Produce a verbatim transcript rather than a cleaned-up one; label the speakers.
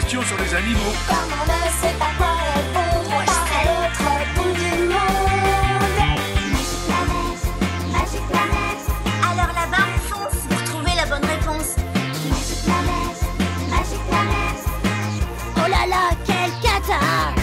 Speaker 1: questions sur les animaux.
Speaker 2: Comme on ne sait pas quoi répondre, on part à l'autre bout du monde. Magique planète, magique planète.
Speaker 3: Alors là-bas, on fonce pour trouver la bonne réponse.
Speaker 2: Magique planète, magique planète.
Speaker 3: Oh là là, quelle cata!